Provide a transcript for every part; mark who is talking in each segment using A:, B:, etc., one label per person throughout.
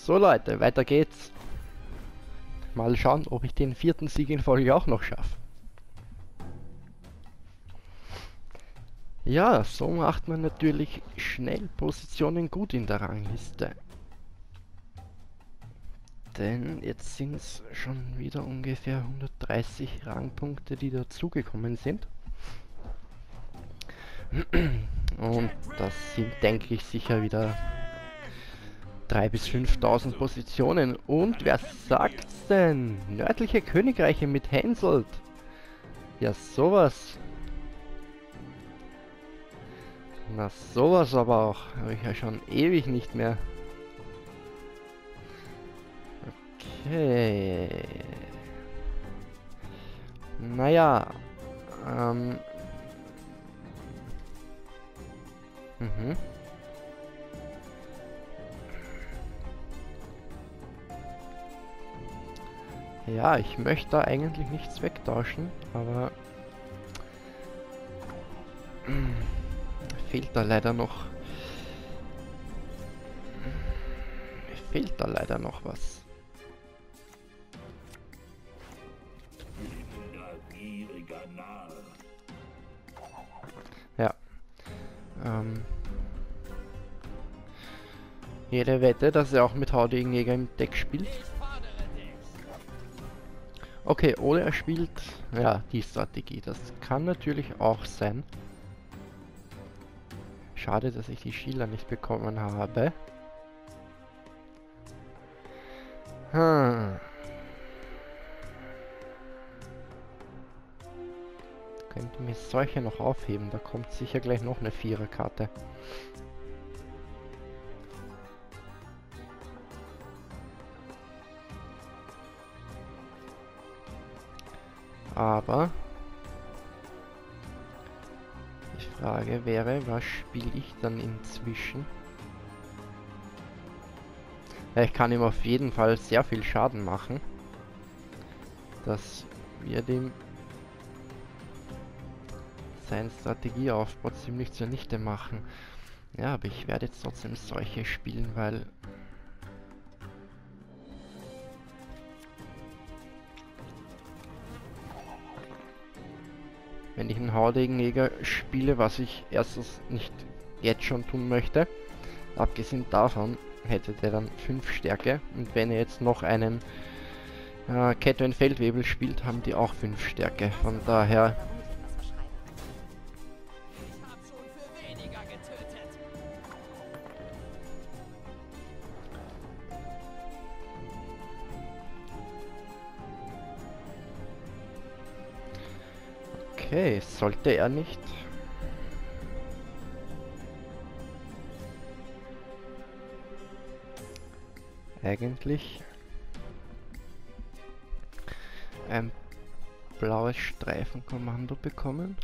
A: So Leute, weiter geht's. Mal schauen, ob ich den 4. Sieg in Folge auch noch schaffe. Ja, so macht man natürlich schnell Positionen gut in der Rangliste. Denn jetzt sind es schon wieder ungefähr 130 Rangpunkte, die dazugekommen sind. Und das sind, denke ich, sicher wieder 3.000 bis 5.000 Positionen. Und wer sagt's denn? Nördliche Königreiche mit Henselt. Ja, sowas. Na, sowas aber auch. Habe ich ja schon ewig nicht mehr. Okay. Naja. Ja, ich möchte da eigentlich nichts wegtauschen, aber fehlt da leider noch. Fehlt da leider noch was. Ja. Jede Wette, dass er auch mit Haudegen im Deck spielt. Okay, oder er spielt, ja, die Strategie. Das kann natürlich auch sein. Schade, dass ich die Schieler nicht bekommen habe. Könnte mir solche noch aufheben. Da kommt sicher gleich noch eine Viererkarte. Aber die Frage wäre, was spiele ich dann inzwischen? Ja, ich kann ihm auf jeden Fall sehr viel Schaden machen. Das wird ihm seinen Strategieaufbau ziemlich zunichte machen. Ja, aber ich werde jetzt trotzdem solche spielen, weil wenn ich einen Haudegenjäger spiele, was ich erstens nicht jetzt schon tun möchte, abgesehen davon hätte der dann 5 Stärke, und wenn er jetzt noch einen Kettwen Feldwebel spielt, haben die auch 5 Stärke, von daher okay, sollte er nicht. Eigentlich ein blaues Streifenkommando bekommen.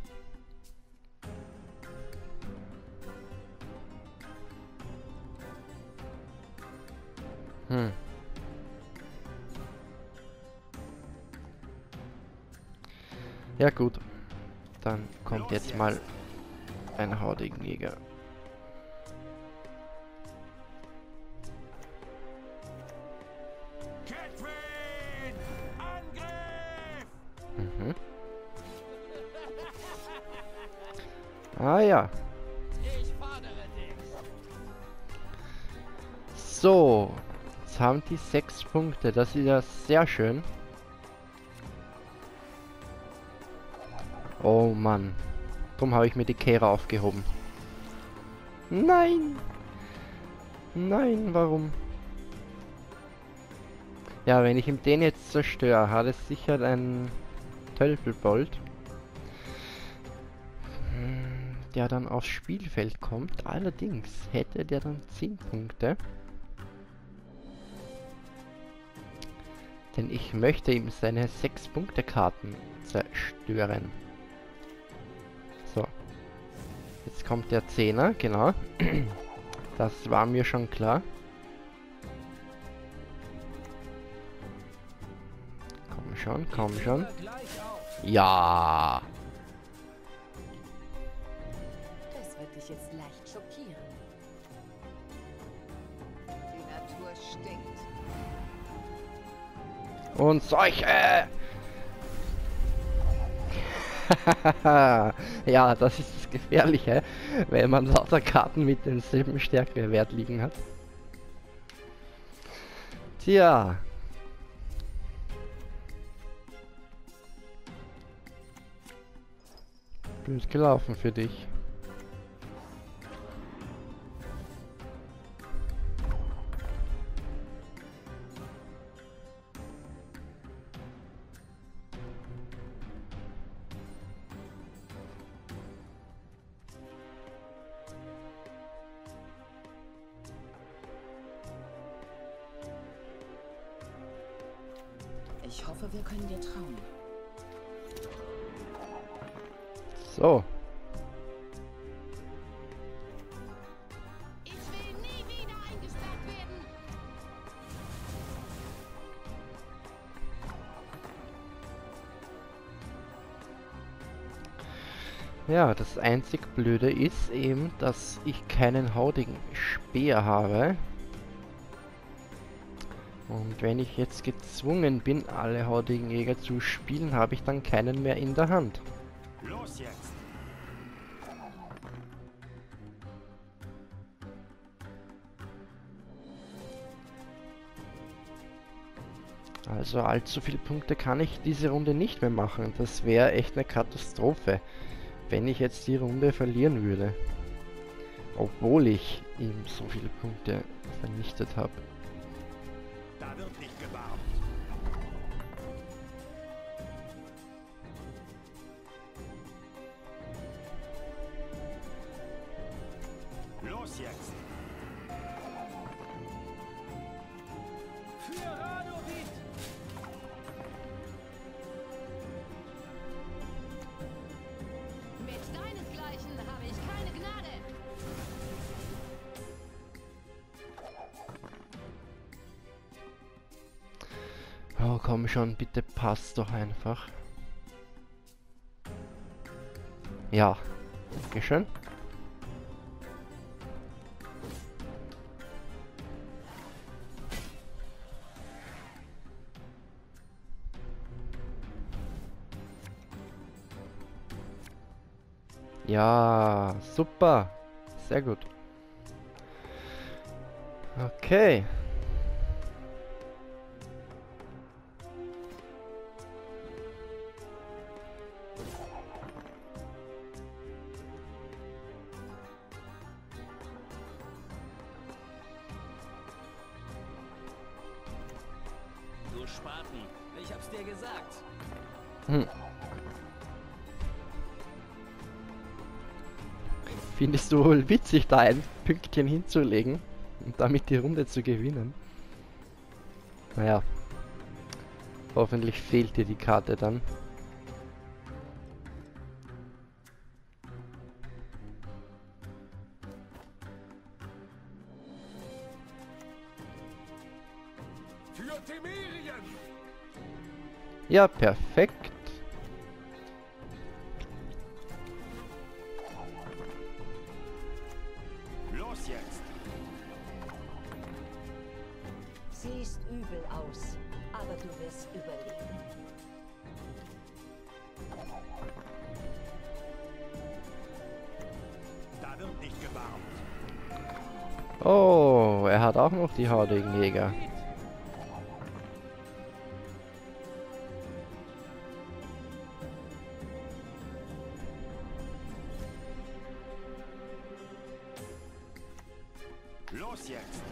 A: Ja gut, dann kommt jetzt mal ein Haudegenjäger. Ah ja. So, jetzt haben die 6 Punkte, das ist ja sehr schön. Oh Mann, drum habe ich mir die Kehre aufgehoben. Nein! Nein, warum? Ja, wenn ich ihm den jetzt zerstöre, hat es sicher ein Tölpelbold, der dann aufs Spielfeld kommt. Allerdings hätte der dann 10 Punkte. Denn ich möchte ihm seine 6-Punkte-Karten zerstören. So. Jetzt kommt der 10er, genau. Das war mir schon klar. Komm schon, komm schon. Ja!
B: Das wird dich jetzt leicht schockieren. Die Natur stinkt.
A: Und solche! Ja, das ist das Gefährliche, wenn man lauter Karten mit demselben Stärkewert liegen hat. Tja. Blöd gelaufen für dich.
B: Ich hoffe, wir können dir trauen.
A: So.
B: Ich will nie wieder eingesperrt werden.
A: Ja, das einzig Blöde ist eben, dass ich keinen hautigen Speer habe. Und wenn ich jetzt gezwungen bin, alle hautigen Jäger zu spielen, habe ich dann keinen mehr in der Hand.
C: Los jetzt!
A: Also allzu viele Punkte kann ich diese Runde nicht mehr machen. Das wäre echt eine Katastrophe, wenn ich jetzt die Runde verlieren würde. Obwohl ich ihm so viele Punkte vernichtet habe.
C: Da wird nicht gewarnt. Los jetzt! Für Radovid!
B: Mit deinesgleichen habe ich keine Gnade.
A: Oh, komm schon, bitte passt doch einfach. Ja, dankeschön. Ja, super. Sehr gut. Okay.
C: Du Spaten, ich hab's dir gesagt.
A: Hm. Findest du wohl witzig, da ein Pünktchen hinzulegen und damit die Runde zu gewinnen? Naja. Hoffentlich fehlt dir die Karte dann.
C: Für Temerien!
A: Ja, perfekt.
C: Los jetzt!
D: Siehst übel aus, aber du wirst überleben.
C: Da wird nicht gewarnt.
A: Oh, er hat auch noch die hautigen Jäger.
C: Los jetzt!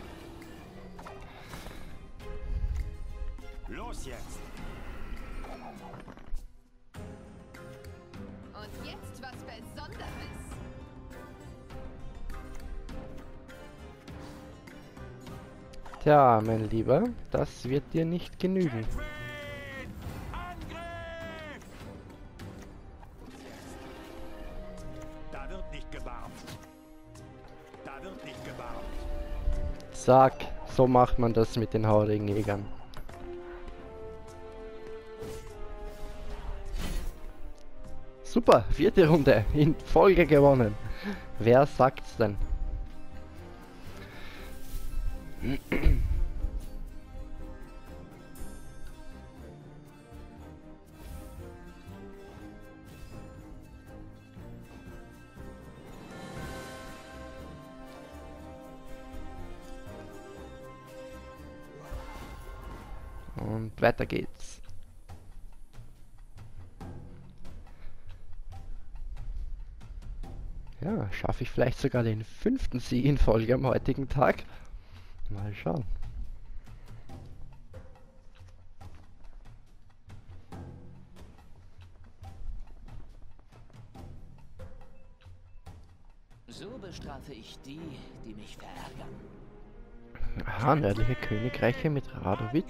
C: Los jetzt!
B: Und jetzt was Besonderes.
A: Tja, mein Lieber, das wird dir nicht genügen.
C: Angriff! Da wird nicht gewarnt. Da wird nicht gewarnt.
A: Sag, so macht man das mit den hautigen Jägern. Super, 4. Runde in Folge gewonnen. Wer sagt's denn? Und weiter geht's. Ja, schaffe ich vielleicht sogar den 5. Sieg in Folge am heutigen Tag. Mal schauen.
E: So bestrafe ich die, die mich verärgern.
A: Aha, nördliche Königreiche mit Radovid.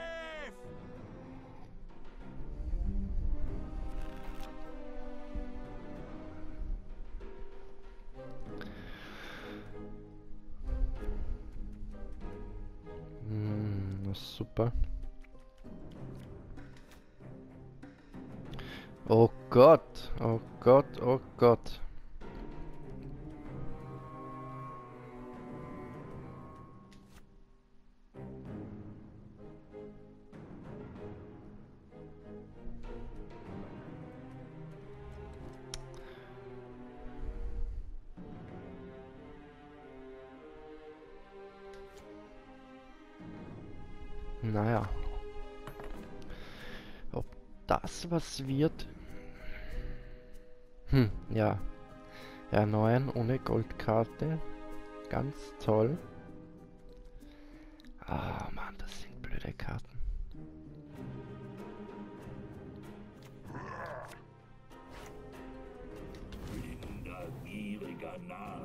A: Na super. Oh Gott, oh Gott, oh Gott. Naja. Ob das was wird? Ja. Erneuern ohne Goldkarte. Ganz toll. Ah, Mann, das sind blöde Karten.
C: Blinder, gieriger Narr.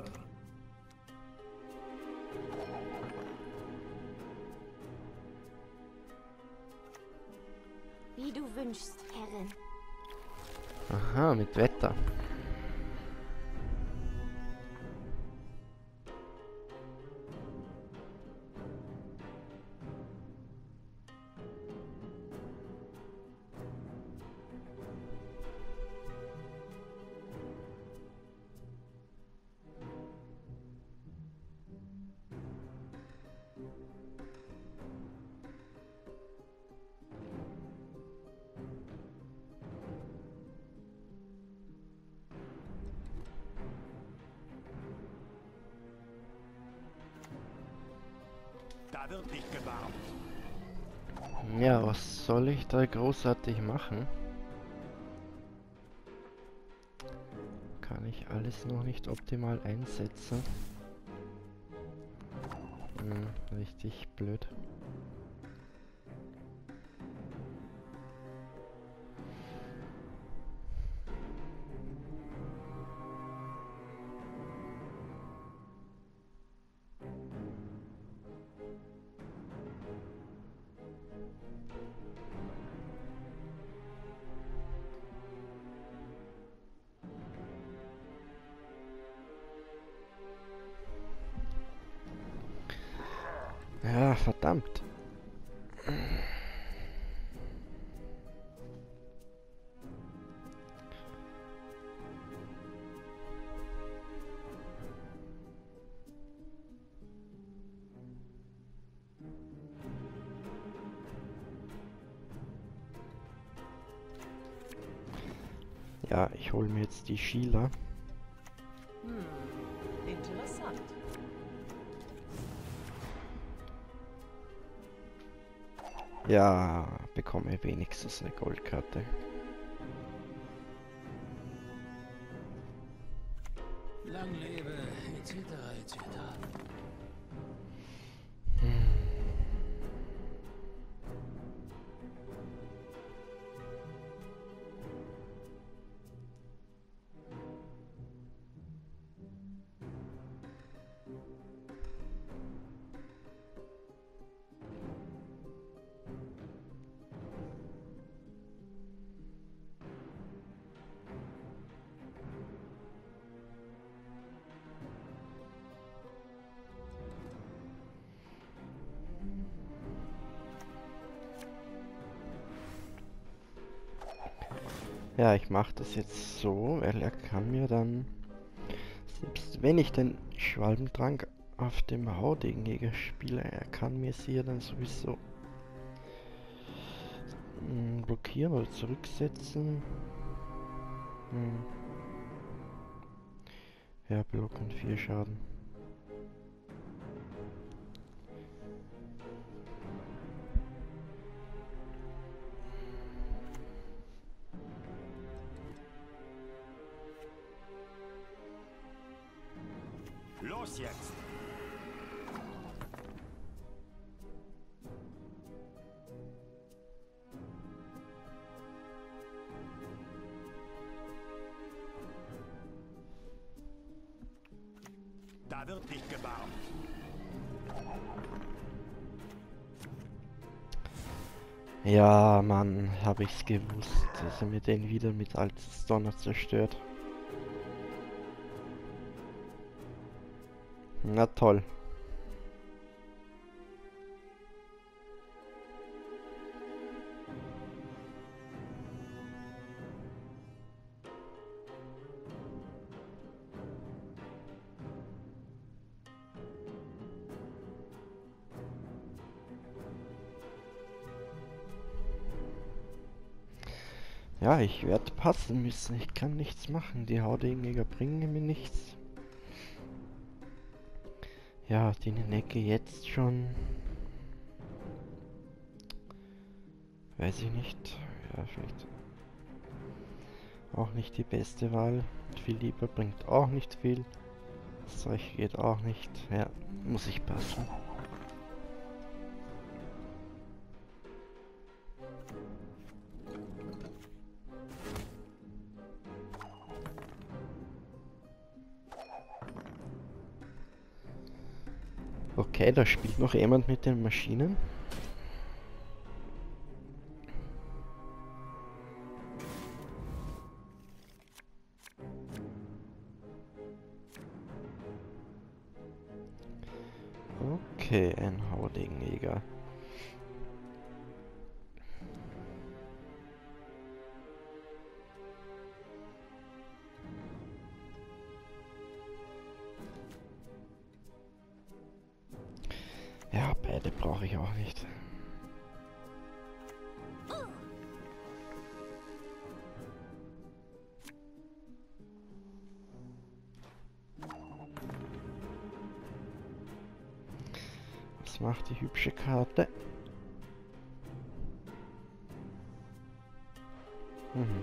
F: Wie du wünschst, Herrin.
A: Aha, mit Wetter.
C: Da wird nicht gewarnt.
A: Ja, was soll ich da großartig machen? Kann ich alles noch nicht optimal einsetzen? Richtig blöd. Ja, verdammt. Ja, ich hole mir jetzt die Sheila.
E: Interessant.
A: Ja, bekomme wenigstens eine Goldkarte.
E: Lang lebe, etc., etc.
A: Ja, ich mache das jetzt so, weil er kann mir dann, selbst wenn ich den Schwalbentrank auf dem Haudegen spiele, er kann mir sie ja dann sowieso blockieren oder zurücksetzen. Ja, blocken 4 Schaden.
C: Los jetzt! Da wird nicht gebarmt.
A: Ja, Mann, habe ich's gewusst, dass er mir den wieder mit altes Donner zerstört. Na toll. Ja, ich werde passen müssen. Ich kann nichts machen. Die Haudingjäger bringen mir nichts. Ja, die Necke jetzt schon. Weiß ich nicht. Ja, vielleicht auch nicht die beste Wahl. Viel lieber bringt auch nicht viel. Das Zeug geht auch nicht. Ja, muss ich passen. Okay, da spielt noch jemand mit den Maschinen. Okay, ein Haudingjäger. Ja, beide brauche ich auch nicht. Was macht die hübsche Karte? Mhm.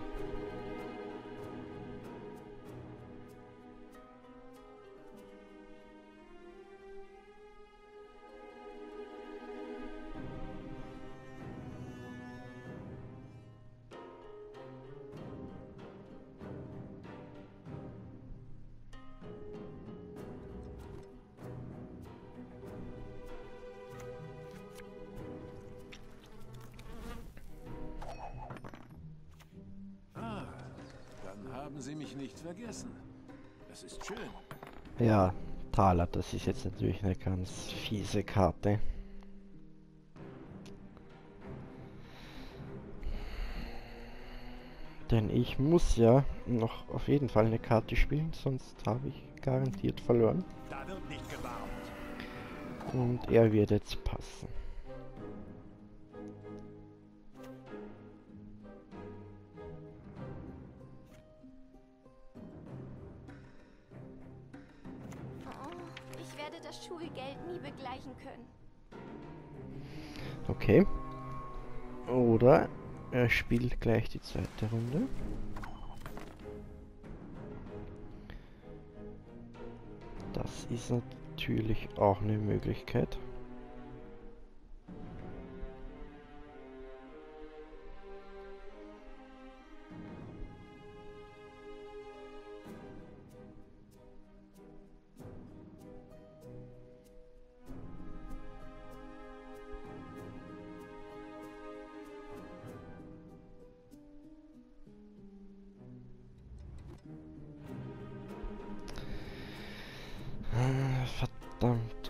G: Dann haben Sie mich nicht vergessen. Das ist schön.
A: Ja, Taler, das ist jetzt natürlich eine ganz fiese Karte. Denn ich muss ja noch auf jeden Fall eine Karte spielen, sonst habe ich garantiert verloren.
C: Da wird nicht gebarmt.
A: Und er wird jetzt passen.
F: Oh, ich werde das Schulgeld nie begleichen können.
A: Okay. Oder er spielt gleich die zweite Runde. Das ist natürlich auch eine Möglichkeit. Verdammt.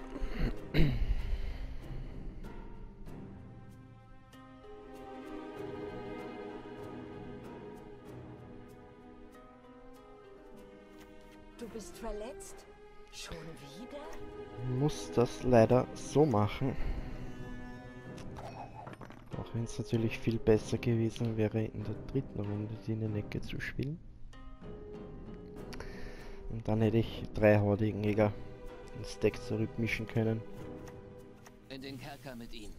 D: Du bist verletzt? Schon wieder?
A: Muss das leider so machen. Auch wenn es natürlich viel besser gewesen wäre, in der dritten Runde die Necke zu spielen. Und dann hätte ich 3 Haudingjäger ins Deck zurückmischen können.
E: In den Kerker mit ihm.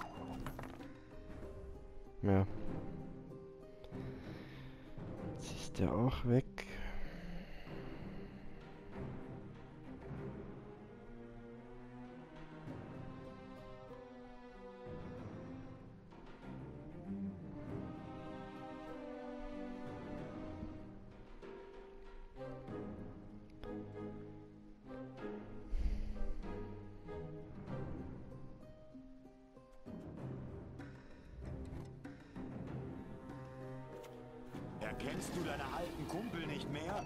A: Ja. Jetzt ist der auch weg.
C: Erkennst du deine alten Kumpel nicht mehr?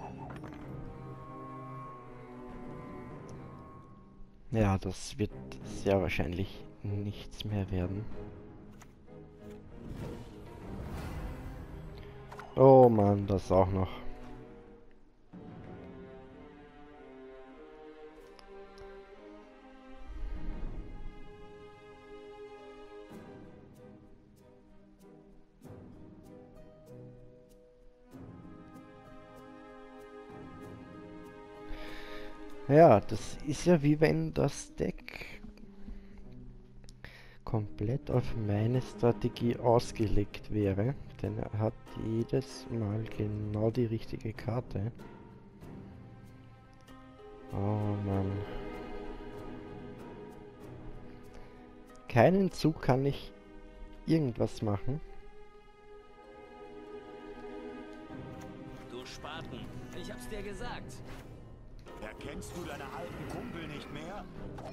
A: Ja, das wird sehr wahrscheinlich nichts mehr werden. Oh Mann, das auch noch. Ja, das ist ja wie wenn das Deck komplett auf meine Strategie ausgelegt wäre, denn er hat jedes Mal genau die richtige Karte. Oh Mann. Keinen Zug kann ich irgendwas machen.
E: Du Spaten, ich hab's dir gesagt.
C: Erkennst du deine alten Kumpel nicht mehr?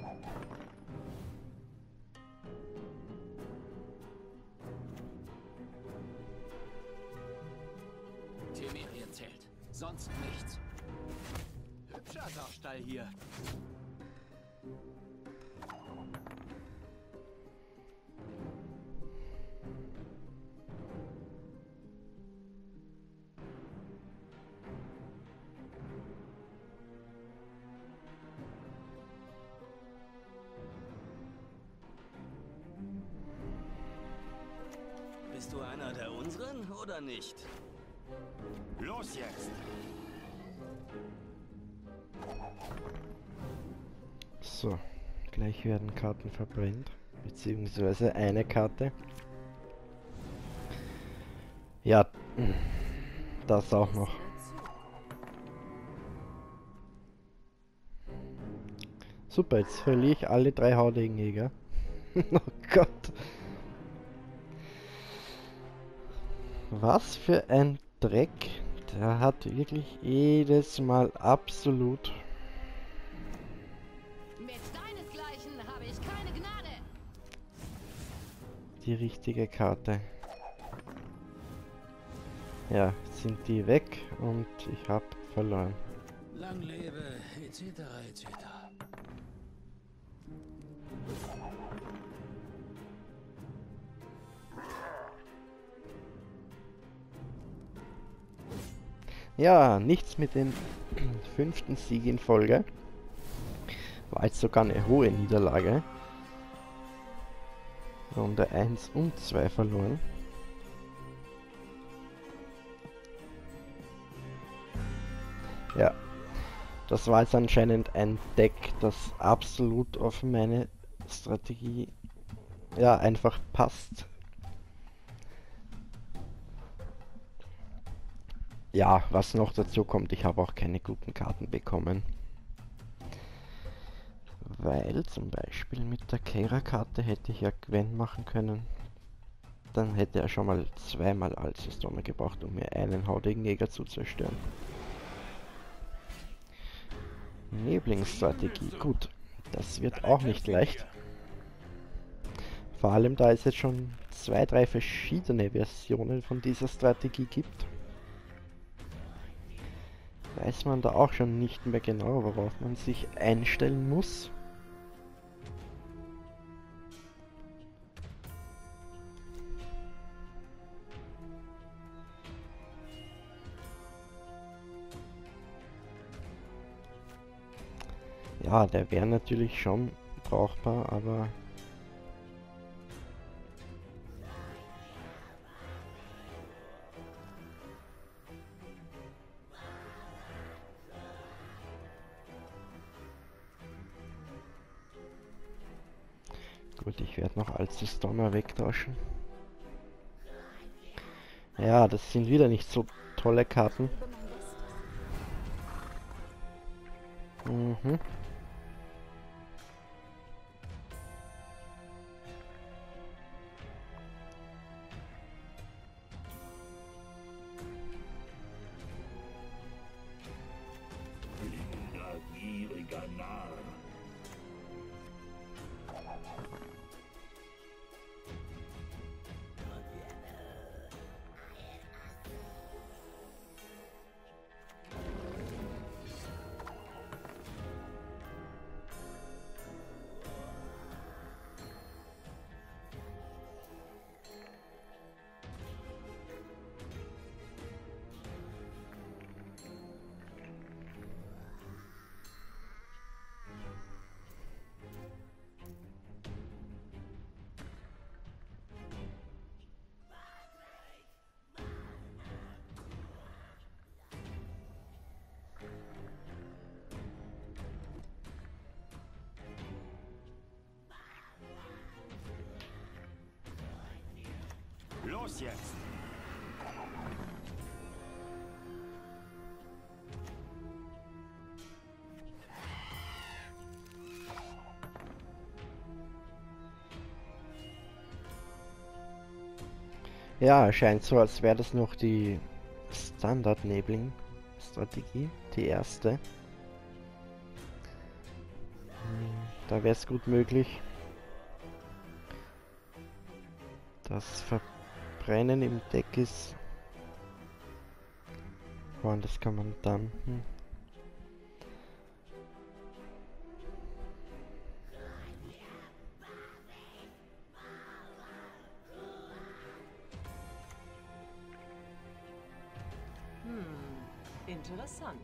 E: Temeria zählt. Sonst nichts. Hübscher Saustall hier. Bist du einer der unseren oder nicht?
C: Los jetzt!
A: So, gleich werden Karten verbrennt, beziehungsweise eine Karte. Ja, das auch noch. Super, jetzt verliere ich alle 3 Haudegen-Jäger. Oh Gott. Was für ein Dreck. Der hat wirklich jedes Mal absolut
B: Mit deinesgleichen habe ich keine Gnade.
A: die richtige Karte. Ja, jetzt sind die weg und ich habe verloren.
G: Lang lebe, etc. etc.
A: Ja, nichts mit dem 5. Sieg in Folge. War jetzt sogar eine hohe Niederlage. Runde 1 und 2 verloren. Ja, das war jetzt anscheinend ein Deck, das absolut auf meine Strategie ja einfach passt. Ja, was noch dazu kommt, ich habe auch keine guten Karten bekommen. Weil zum Beispiel mit der Keira-Karte hätte ich ja Gwen machen können. Dann hätte er schon mal zweimal Alcestormer gebraucht, um mir einen Haudegen-Jäger zu zerstören. Neblingsstrategie, gut. Das wird auch nicht leicht. Vor allem, da es jetzt schon 2, 3 verschiedene Versionen von dieser Strategie gibt. Weiß man da auch schon nicht mehr genau, worauf man sich einstellen muss. Ja, der wäre natürlich schon brauchbar, aber gut, ich werde noch Alcestormer wegtauschen. Ja, das sind wieder nicht so tolle Karten.
F: Gebe mein Bestes.
A: Mhm.
C: Los jetzt!
A: Ja, scheint so, als wäre das noch die Standard-Nebling-Strategie, die erste. Da wäre es gut möglich, dass Verbrennen im Deck ist. Und das kann man dann...
D: Interessant.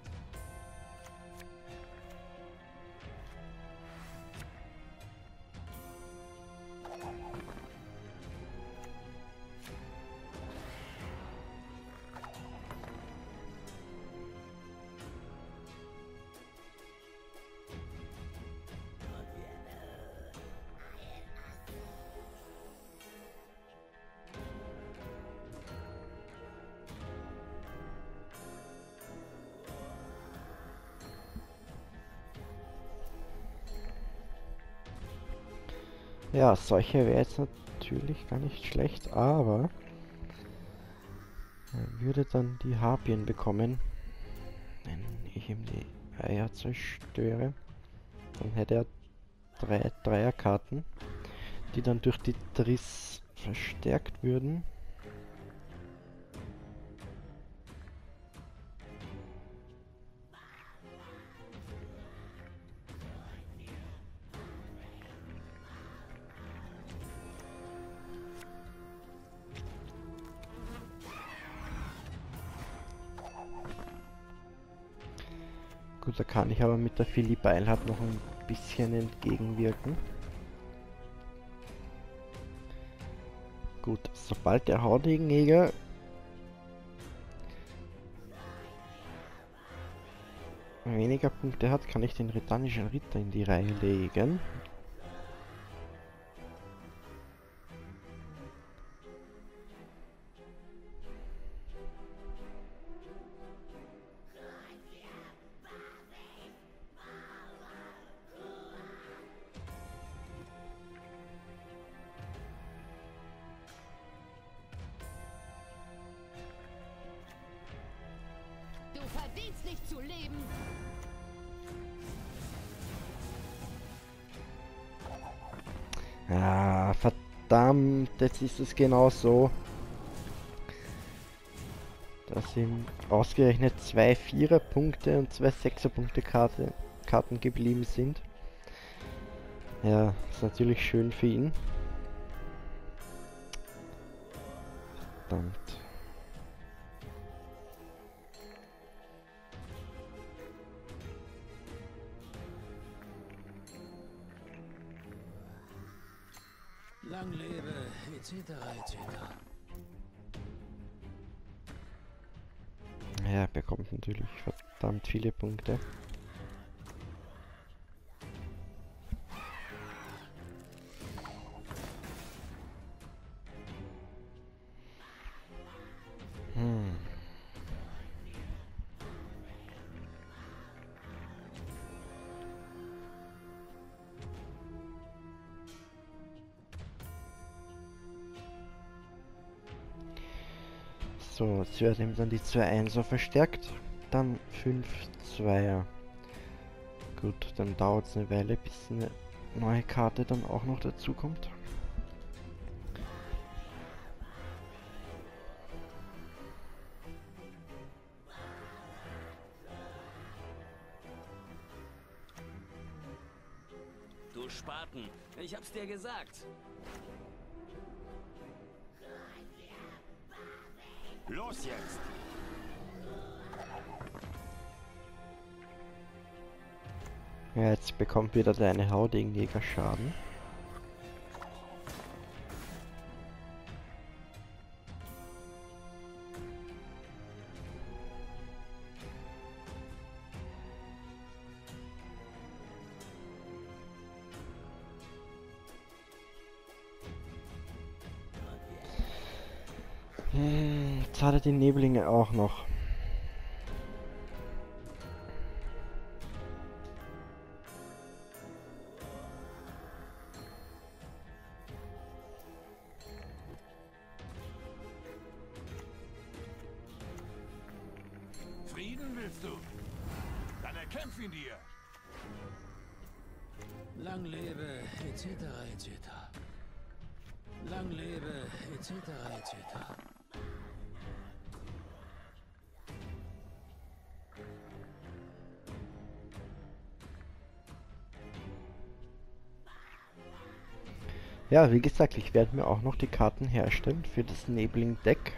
A: Ja, solche wäre jetzt natürlich gar nicht schlecht, aber er würde dann die Harpien bekommen, wenn ich ihm die Eier zerstöre. Dann hätte er 3 Dreierkarten, die dann durch die Triss verstärkt würden. Gut, da kann ich aber mit der Philipp Eilhardt noch ein bisschen entgegenwirken. Gut, sobald der Haudegen-Jäger weniger Punkte hat, kann ich den Retannischen Ritter in die Reihe legen.
B: Du verdienst nicht zu leben.
A: Ah, verdammt, jetzt ist es genau so, dass ihm ausgerechnet 2 Vierer-Punkte und 2 Sechser-Punkte Karten geblieben sind. Ja, ist natürlich schön für ihn. Verdammt.
G: Lang lebe, etc. etc.
A: Ja, er bekommt natürlich verdammt viele Punkte. So, zuerst eben dann die 2 1er verstärkt, dann 5 2er. Gut, dann dauert es eine Weile, bis eine neue Karte dann auch noch dazu kommt.
E: Du Spaten, ich hab's dir gesagt.
C: Los jetzt!
A: Ja, jetzt bekommt wieder deine Haudegen-Jäger Schaden. Jetzt hat er die Neblinge auch noch.
G: Frieden willst du? Dann erkämpf ihn dir!
E: Lang lebe, etc., etc. Lang lebe, etc., etc.
A: Ja, wie gesagt, ich werde mir auch noch die Karten herstellen für das Nebling-Deck.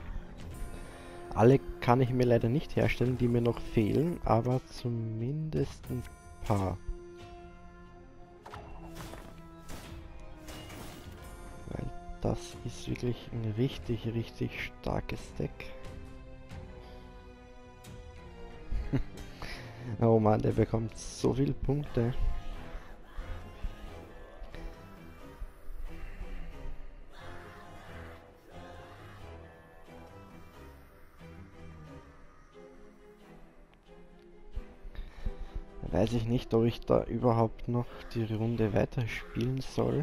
A: Alle kann ich mir leider nicht herstellen, die mir noch fehlen, aber zumindest ein paar. Weil das ist wirklich ein richtig, richtig starkes Deck. Oh Mann, der bekommt so viele Punkte. Weiß ich nicht, ob ich da überhaupt noch die Runde weiterspielen soll.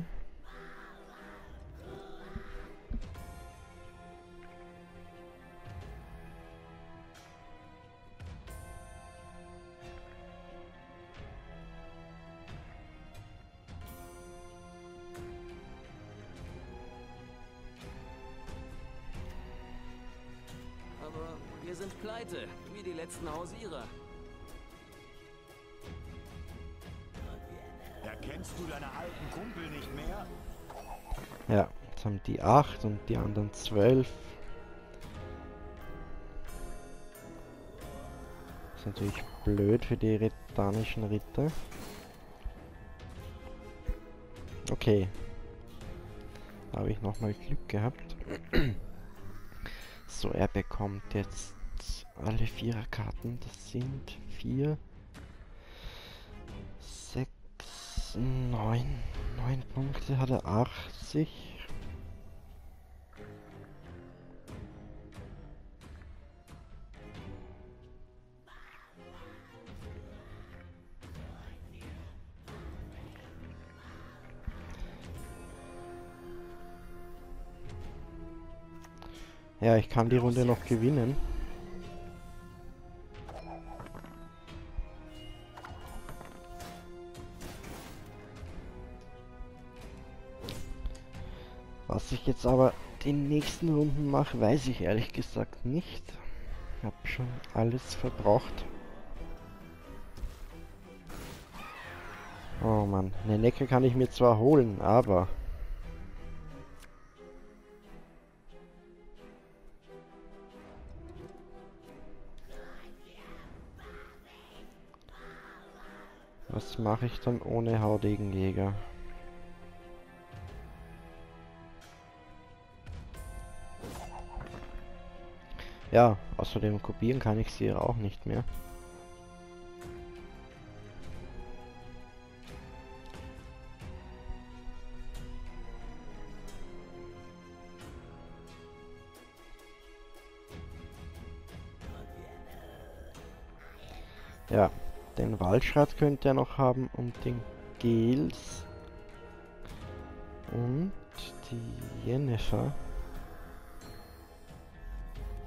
E: Aber wir sind pleite, wie die letzten Hausierer.
C: Erkennst du deine alten Kumpel nicht mehr?
A: Ja, jetzt haben die 8 und die anderen 12. Das ist natürlich blöd für die retanischen Ritter. Okay. Da habe ich nochmal Glück gehabt. So, er bekommt jetzt alle 4er-Karten. Das sind 4, 6, 9 Punkte hat er 80. Ja, ich kann die Runde noch gewinnen. Was ich jetzt aber die nächsten Runden mache, weiß ich ehrlich gesagt nicht. Ich habe schon alles verbraucht. Oh Mann, eine Necke kann ich mir zwar holen, aber... Was mache ich dann ohne Haudegenjäger? Ja, außerdem kopieren kann ich sie ja auch nicht mehr. Ja, den Waldschrat könnte er noch haben und den Gels und die Jennifer.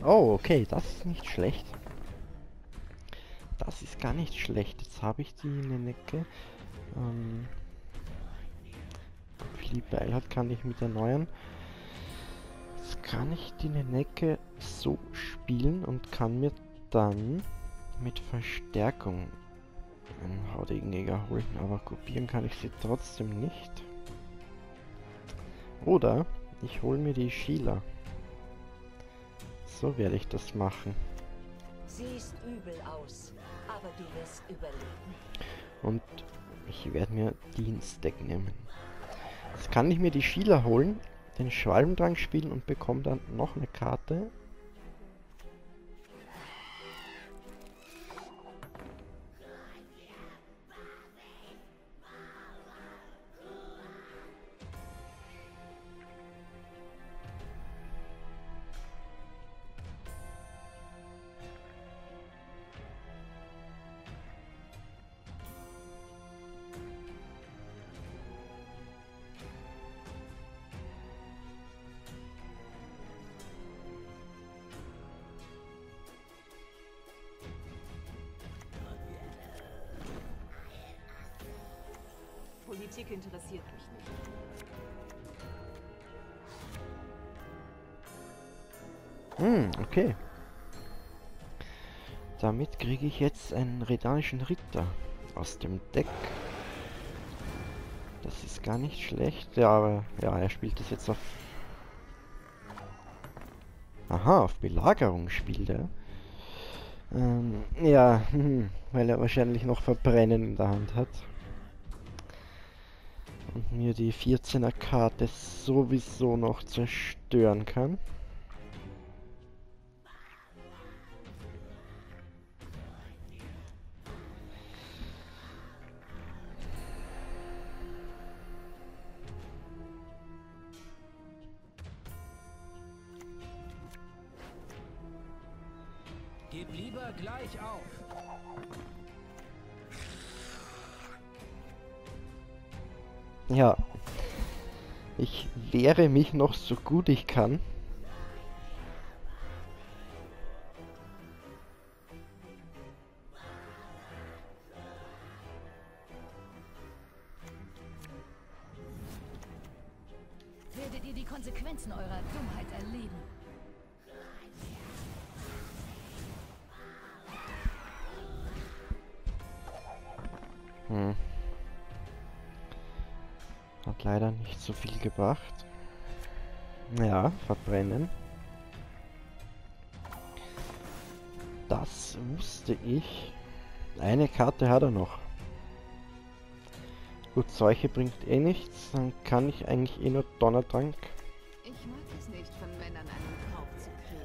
A: Oh, okay, das ist nicht schlecht. Das ist gar nicht schlecht. Jetzt habe ich die Nenecke. Viel Beil hat, kann ich mit erneuern. Jetzt kann ich die Nenecke so spielen und kann mir dann mit Verstärkung einen Haudegen-Jäger holen. Aber kopieren kann ich sie trotzdem nicht. Oder ich hole mir die Sheila. So werde ich das machen.
D: Siehst übel aus, aber du wirst überleben.
A: Und ich werde mir den Stack nehmen. Jetzt kann ich mir die Sheila holen, den Schwalbendrang spielen und bekomme dann noch eine Karte.
H: Politik interessiert mich nicht.
A: Okay. Damit kriege ich jetzt einen redanischen Ritter aus dem Deck. Das ist gar nicht schlecht. Ja, aber ja, er spielt das jetzt auf... Aha, auf Belagerung spielt er. Ja, weil er wahrscheinlich noch Verbrennen in der Hand hat. Und mir die 14er Karte sowieso noch zerstören kann.
E: Gib lieber gleich auf.
A: Ja, ich wehre mich noch so gut ich kann.
B: Werdet ihr die Konsequenzen eurer Dummheit erleben.
A: Hat leider nicht so viel gebracht. Ja, verbrennen. Das wusste ich. Eine Karte hat er noch. Gut, Seuche bringt eh nichts. Dann kann ich eigentlich eh nur Donnertrank.
H: Ich mag es nicht, von Männern einen Kauf zu kriegen.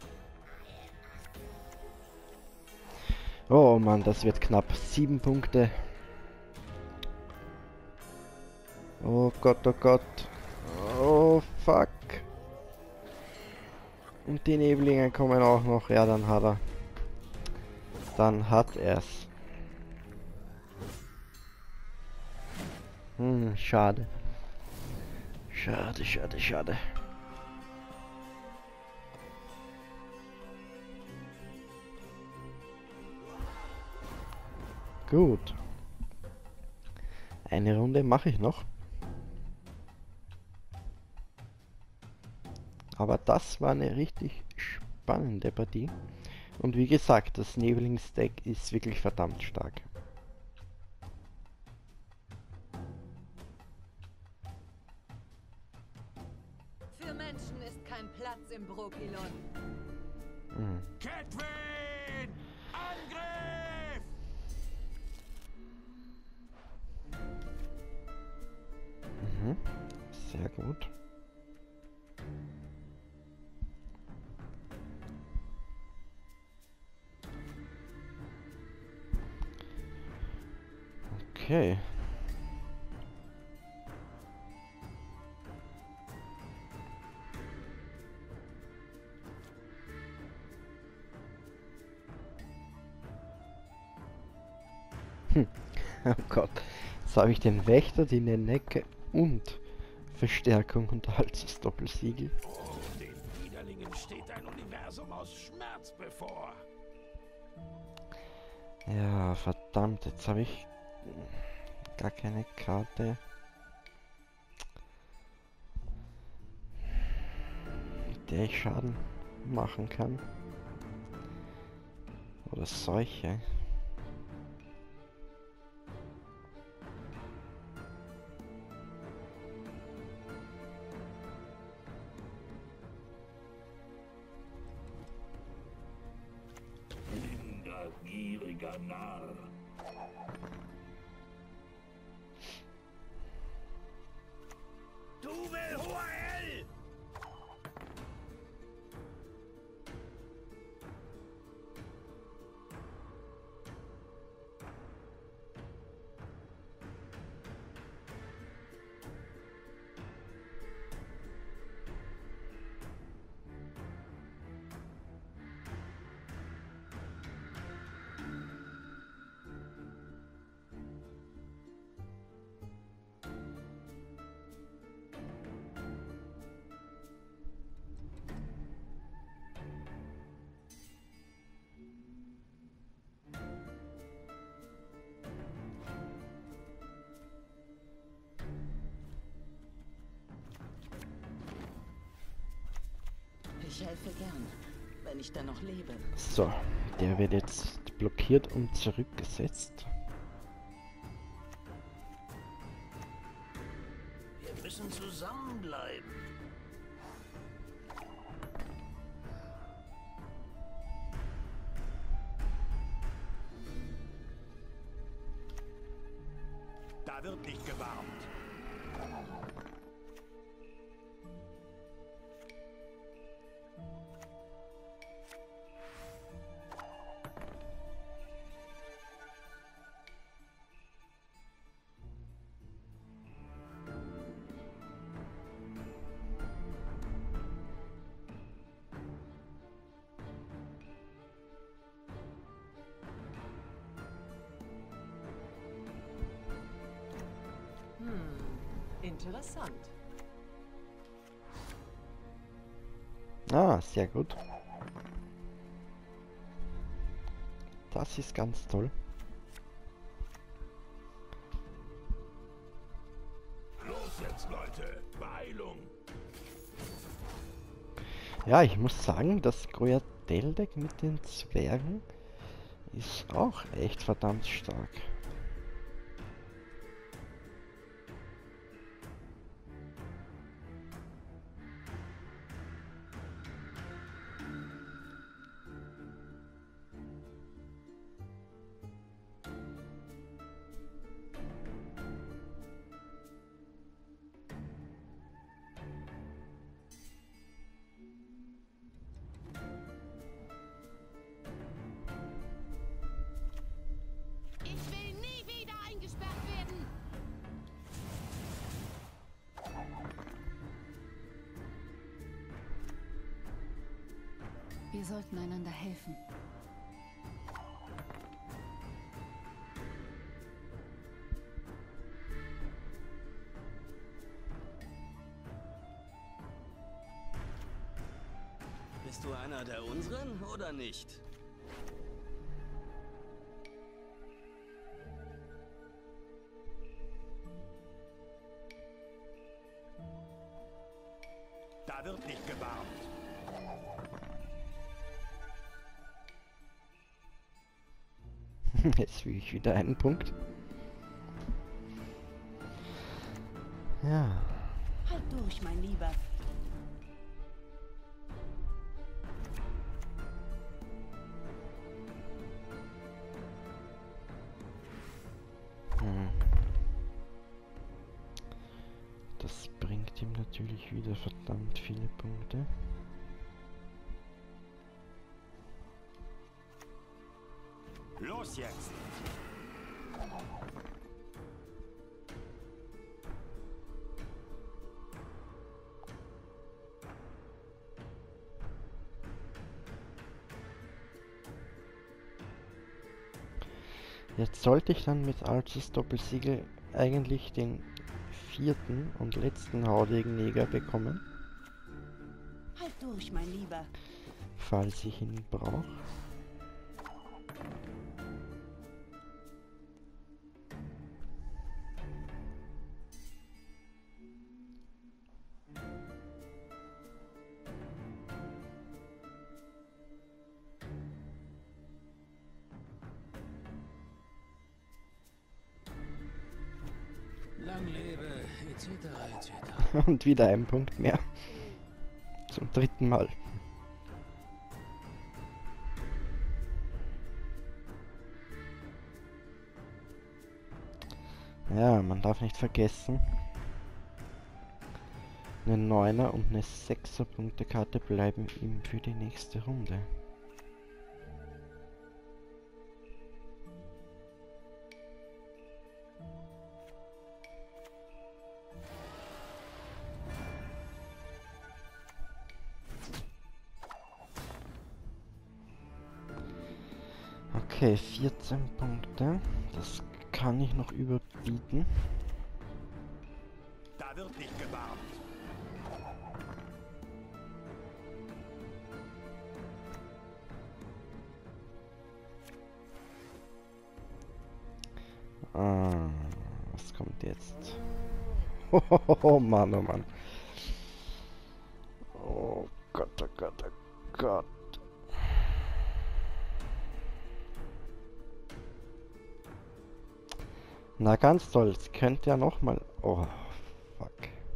A: Oh Mann, das wird knapp. 7 Punkte. Oh Gott, oh Gott. Oh fuck. Und die Neblinge kommen auch noch. Ja, dann hat er. Dann hat er's. Schade. Schade, schade, schade. Gut. Eine Runde mache ich noch. Aber das war eine richtig spannende Partie. Und wie gesagt, das Nebelings-Deck ist wirklich verdammt stark.
H: Für Menschen ist kein Platz im Brokilon.
C: Caitlyn! Angriff!
A: Sehr gut. Okay. Oh Gott. Jetzt habe ich den Wächter, die Nenecke und Verstärkung und Halses Doppelsiegel.
G: Den Widerlingen steht ein Universum aus Schmerz bevor.
A: Ja, verdammt, jetzt habe ich gar keine Karte. Mit der ich Schaden machen kann. Oder solche.
I: Gieriger Narr.
C: Du will Hoel!
E: Ich helfe gern, wenn ich dann noch lebe.
A: So, der wird jetzt blockiert und zurückgesetzt.
I: Wir müssen zusammenbleiben.
C: Da wird nicht gewarnt.
H: Interessant.
A: Ah, sehr gut. Das ist ganz toll.
I: Los jetzt, Leute. Beeilung.
A: Ja, ich muss sagen, das Goyatell-Deck mit den Zwergen ist auch echt verdammt stark.
F: Ich will nie wieder eingesperrt werden. Wir sollten einander helfen.
E: Bist du einer der unseren oder nicht?
C: Da wird nicht gewarnt.
A: Jetzt will ich wieder einen Punkt. Ja.
E: Halt durch, mein Lieber.
A: Das bringt ihm natürlich wieder verdammt viele Punkte.
C: Los jetzt!
A: Jetzt sollte ich dann mit Alces Doppelsiegel eigentlich den 4. und letzten haarigen Neger bekommen.
E: Halt
J: durch, mein Lieber.
A: falls ich ihn brauche.
G: Lang lebe, etc.
A: Und wieder ein Punkt mehr. Zum dritten Mal. Ja, man darf nicht vergessen, eine 9er und eine 6er Punktekarte bleiben ihm für die nächste Runde. Okay, 14 Punkte. Das kann ich noch überbieten.
C: Da wird nicht gewarnt.
A: Was kommt jetzt? Oh Mann, oh Mann. Oh Gott, oh Gott, oh Gott. Na ganz toll, es könnte ja nochmal... Oh, fuck.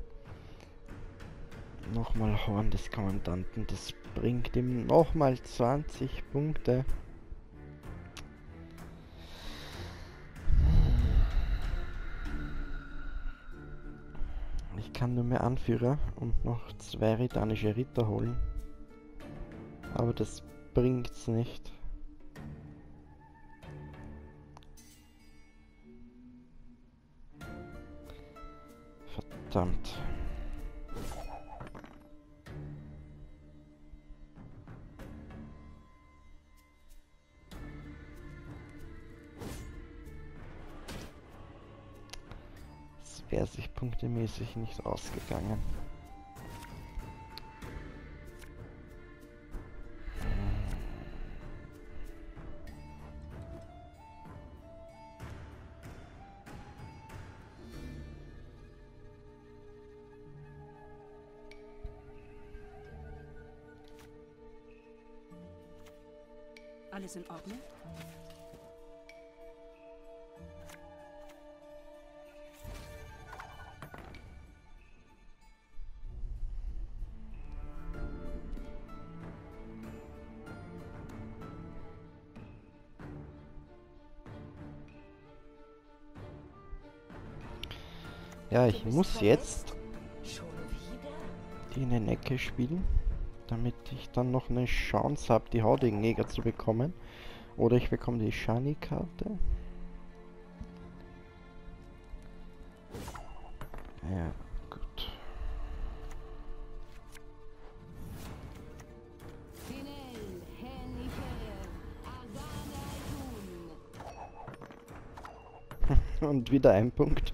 A: Nochmal Horn des Kommandanten, das bringt ihm nochmal 20 Punkte. Ich kann nur mehr Anführer und noch 2 rittanische Ritter holen. Aber das bringt's nicht. Verdammt. Es wäre sich punktemäßig nicht ausgegangen.
J: Alles in Ordnung?
A: Ja, ich muss jetzt
D: Schon wieder?
A: die in eine Ecke spielen, damit ich dann noch eine Chance habe, die hautigen Jäger zu bekommen. Oder ich bekomme die Shani-Karte. Ja, gut. Und wieder ein Punkt.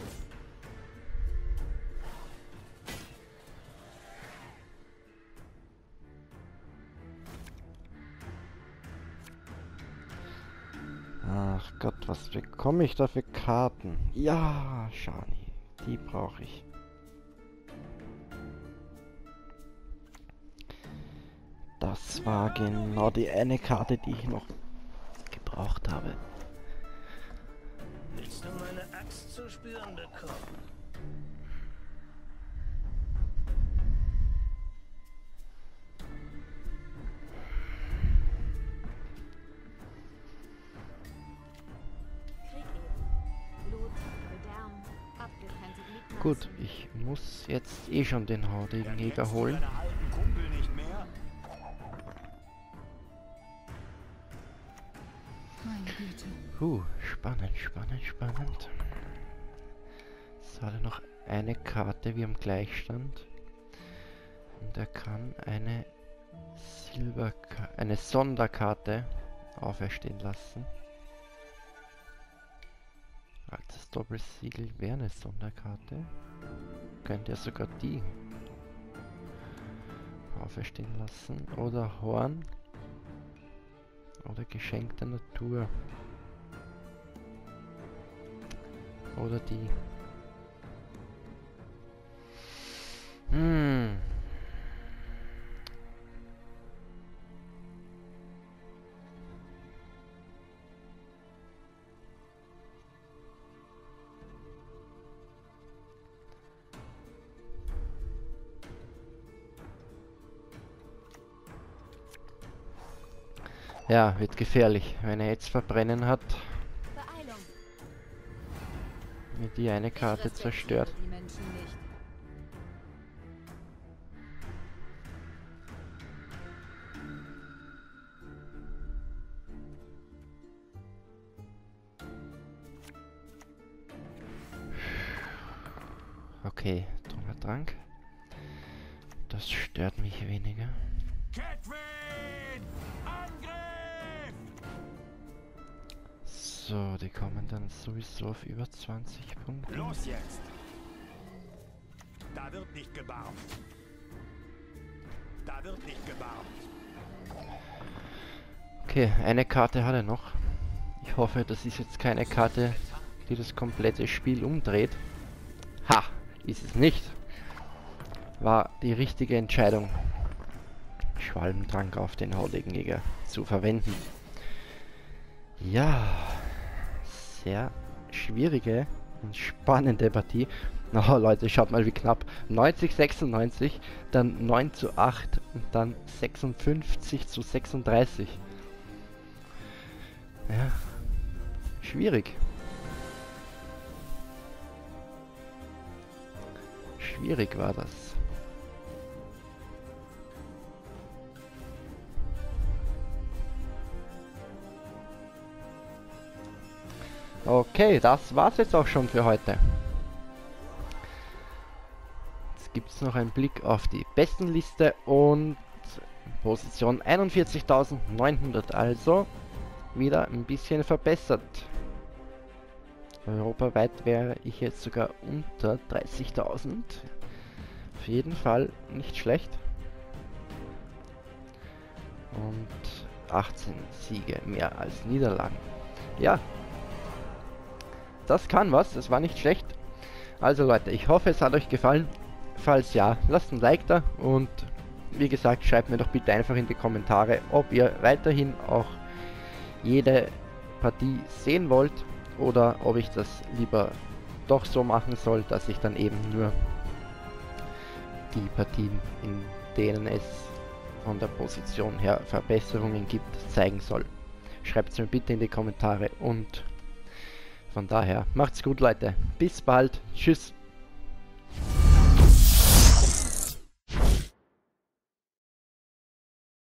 A: Ach Gott, was bekomme ich da für Karten? Ja, Shani, die brauche ich. Das war genau die eine Karte, die ich noch gebraucht habe.
I: Willst du meine Axt zu spüren bekommen?
F: Krieg eben. Blut, Down, abgetrennte Gliedmaßen.
A: Gut, ich muss jetzt eh schon den hautigen Jäger holen.
C: Deine alten Kumpel nicht mehr?
H: Meine Güte.
A: Spannend, spannend, spannend. Es hat noch eine Karte, wir haben Gleichstand. Und er kann eine eine Sonderkarte auferstehen lassen. Altes Doppelsiegel wäre eine Sonderkarte. Könnte ja sogar die auferstehen lassen. Oder Horn. Oder Geschenk der Natur. Oder die. Ja, wird gefährlich, wenn er jetzt verbrennen hat.
F: Beeilung.
A: Mir die eine Karte zerstört.
H: Die Menschen nicht.
A: Okay, Trank. Das stört mich weniger.
C: Catherine! Angriff!
A: So, die kommen dann sowieso auf über 20 Punkte.
C: Los jetzt! Da wird nicht gebarmt. Da wird nicht gebarmt.
A: Okay, eine Karte hat er noch. Ich hoffe, das ist jetzt keine Karte, die das komplette Spiel umdreht. Ha! Ist es nicht. War die richtige Entscheidung, Schwalbentrank auf den Haudegen zu verwenden. Ja, sehr schwierige und spannende Partie. Oh Leute, schaut mal wie knapp. 90-96, dann 9:8 und dann 56:36. Ja, schwierig. Schwierig war das. Okay, das war's jetzt auch schon für heute. Jetzt gibt es noch einen Blick auf die Bestenliste und Position 41.900, also wieder ein bisschen verbessert. Europaweit wäre ich jetzt sogar unter 30.000. Auf jeden Fall nicht schlecht. Und 18 Siege mehr als Niederlagen. Ja, das kann was, das war nicht schlecht. Also Leute, ich hoffe es hat euch gefallen. Falls ja, lasst ein Like da und wie gesagt, schreibt mir doch bitte einfach in die Kommentare, ob ihr weiterhin auch jede Partie sehen wollt oder ob ich das lieber doch so machen soll, dass ich dann eben nur die Partien, in denen es von der Position her Verbesserungen gibt, zeigen soll. Schreibt es mir bitte in die Kommentare und von daher macht's gut Leute, bis bald, tschüss.